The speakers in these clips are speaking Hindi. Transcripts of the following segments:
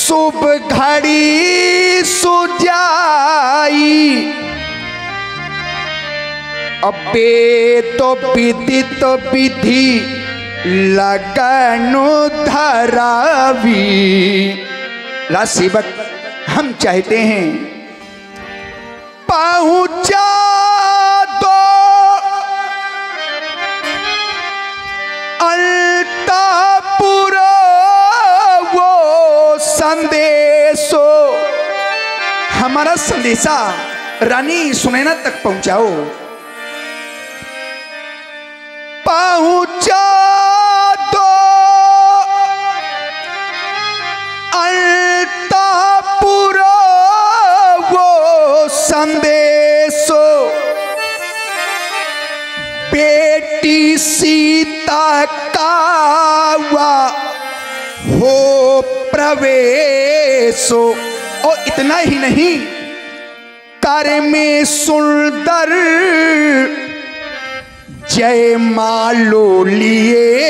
शुभ घड़ी सुजाई अबे तो विदित विधि लगनु धरावी। राशिवक हम चाहते हैं पहुंचा दो अल्तापुर वो संदेशो, हमारा संदेशा रानी सुनैना तक पहुंचाओ। पहुंचा दो अल्तापुर वो संदेशो, बेटी सीता का हो प्रवेशो। और इतना ही नहीं, कर में सुंदर जय मालो लिए,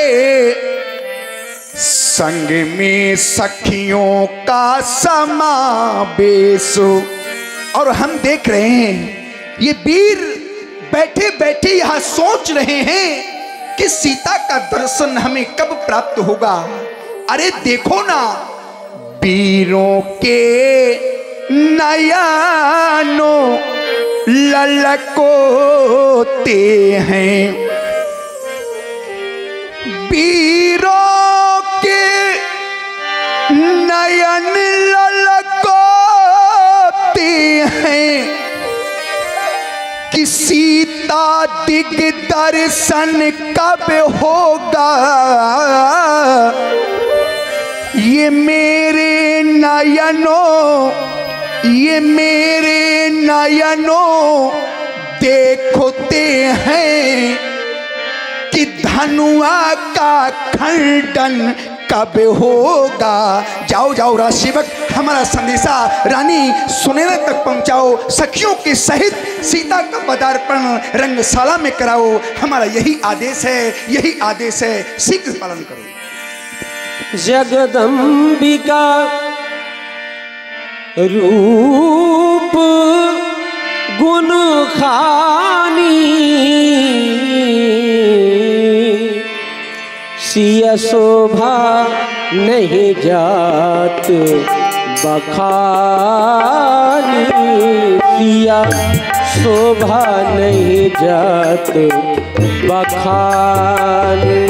संग में सखियों का समावेश। और हम देख रहे हैं ये वीर बैठे बैठे यहां सोच रहे हैं कि सीता का दर्शन हमें कब प्राप्त होगा। अरे देखो ना, वीरों के नयनों ललकोते हैं, वीरों के नयन ललकोते हैं, कि सीता दिग दर्शन कब होगा। ये मेरे नयनों, ये मेरे नयनों देखते हैं, कि धनुआ का खंडन कब होगा। जाओ जाओ राशिवक, हमारा संदेशा रानी सुनैना तक पहुंचाओ, सखियों के सहित सीता का पदार्पण रंगशाला में कराओ। हमारा यही आदेश है, यही आदेश है, शीघ्र पालन करो। जगदम्बिका रूप गुण खानी, सिया शोभा नहीं जात बखानी, सिया शोभा नहीं जात बखानी।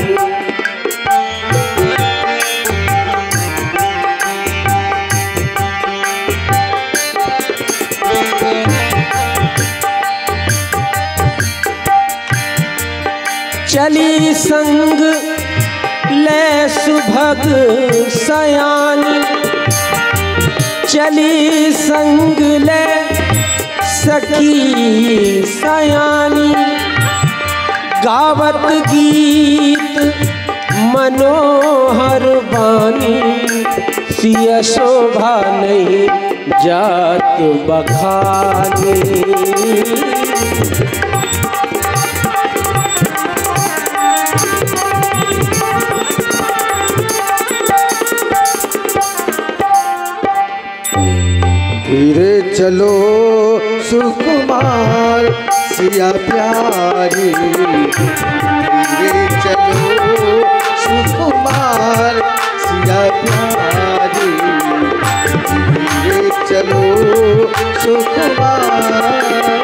चली संग ले सुभग सयानी, चली संग ले सखी सयानी, गावत गीत मनोहर बानी, सिया शोभा नहीं जात बखानी। धीरे चलो सुकुमार सिया प्यारी, धीरे चलो सुकुमार सिया प्यारी, धीरे चलो सुकुमार।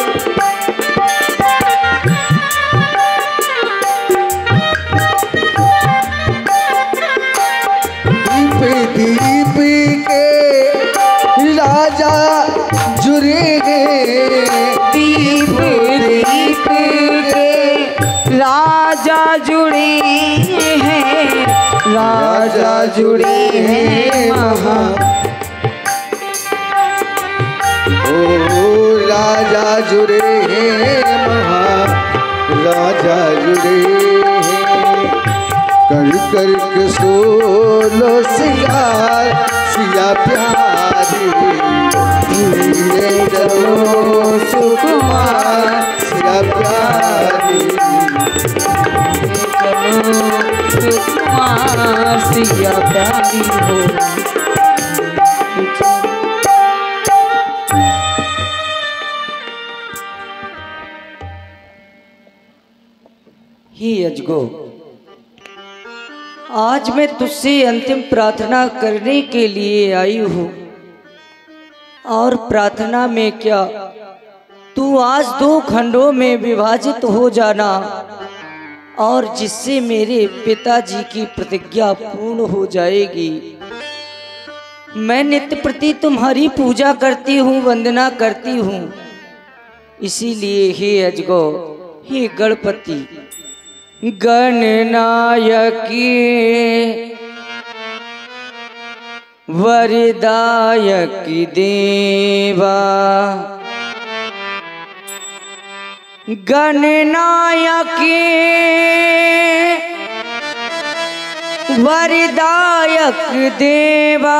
दीप दीप के राजा जुड़े हैं, दीप दीप के राजा जुड़े हैं, राजा जुड़े हैं महा। ओ राजा जुड़े हैं महा, राजा जुड़े हैं, कर कर के सोलो सिंगार सिया प्यारी, धीरे चलो सुकुमार सिया प्यारी, चलो सुकुमार सिया प्यारी हो। ही अजगो, आज मैं तुझसे अंतिम प्रार्थना करने के लिए आई हूँ। और प्रार्थना में क्या, तू आज 2 खंडों में विभाजित हो जाना, और जिससे मेरे पिताजी की प्रतिज्ञा पूर्ण हो जाएगी। मैं नित्य प्रति तुम्हारी पूजा करती हूँ, वंदना करती हूँ। इसीलिए हे अजगो, हे गणपति, गणनायकी वरदायक देवा, गणनायकी वरदायक देवा,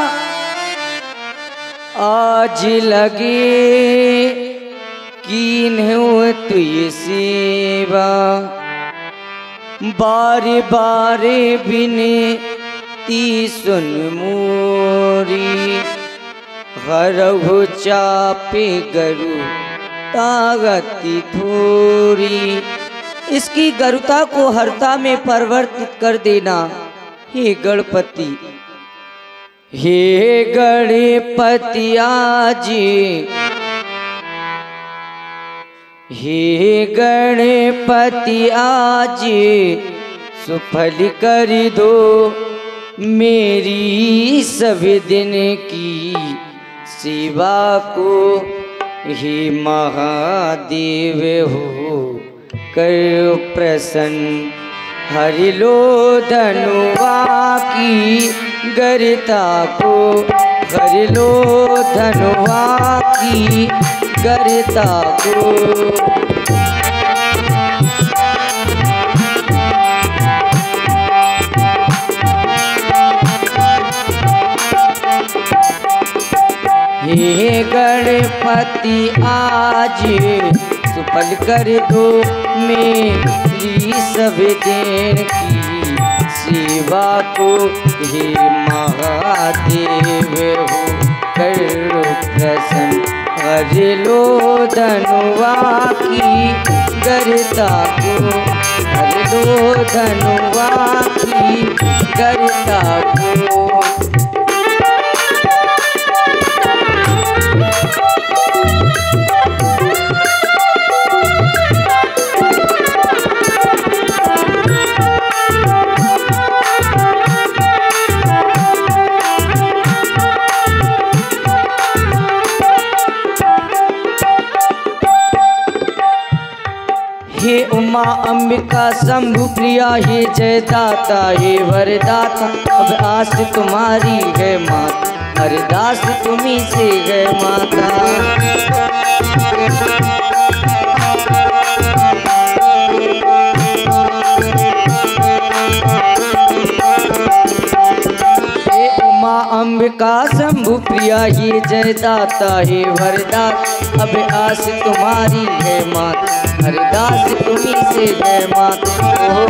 आज लगे कीन्हूं तुझ सेवा। बारे बारे बिनती सुन मोरी, हरहु चापे गरु तागति थोरी। इसकी गरुता को हरता में परिवर्तित कर देना हे गणपति। हे गणपति आज, हे गणपति आज, सुफल कर दो मेरी सभी दिन की सेवा को। हे महादेव हो कर प्रसन्न, हरि लो धनुआ की गरिता को, हरि लो धनुआ की गरिता को। हे गणपति आज, सुफल कर दो मेरी सब दिन की सेवा को। हे महादेव हो कर प्रसन्न, हरि लो धनुआ की गरिता को, हरि लो धनुआ की गरिता को। हे उमा अंबिका शंभु प्रिया, हे जय दाता हे वरदाता। अब आस तुम्हारी है माता, अरदास तुम्ही से है माता। हे उमा अंबिका शंभु प्रिया, हे जय दाता हे वरदाता। अब आस तुम्हारी है माता, अरदास तुम्ही से है माता।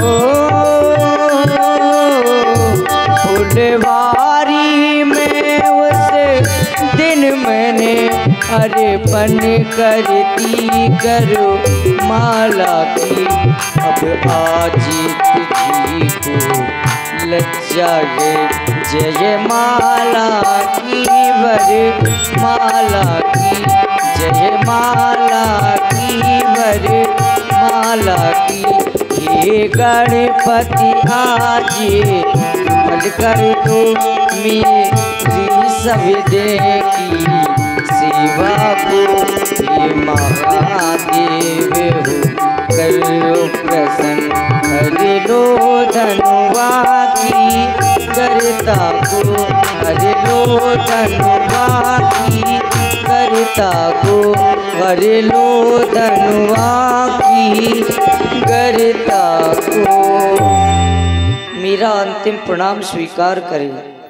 फुलवारी में उस दिन मैंने अर्पण करती करो माला की। अब आज तुझी को लज्जा है, जय माला की वर माला की, जय माला की वर माला की। हे गणपति आज फल कर दो मेरी सब दिन की सेवा को। हे महादेव हो करो प्रसन्न, हरि लो धनुआ की गरिता को, हरि लो धनुआ की गरिता को, हरि लो धनुआ की गरिता को। मेरा अंतिम प्रणाम स्वीकार करें।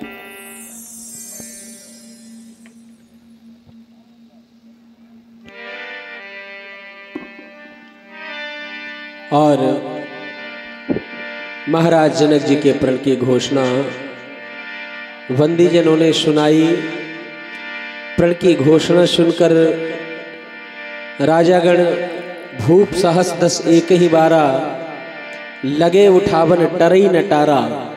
और महाराज जनक जी के प्रण की घोषणा वंदीजनों ने सुनाई। प्रण की घोषणा सुनकर राजागण भूप सहस 10 एक ही 12 लगे उठावन टरई न टारा।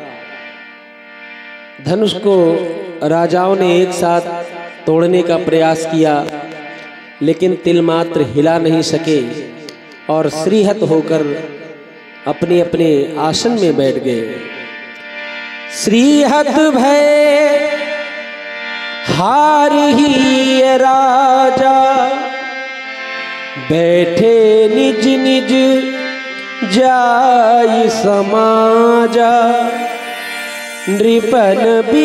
धनुष को राजाओं ने एक साथ तोड़ने का प्रयास किया, लेकिन तिल मात्र हिला नहीं सके और श्रीहत होकर अपने अपने आसन में बैठ गए। श्रीहत भय हार ही राजा, बैठे निज निज जाई समाजा। नृपन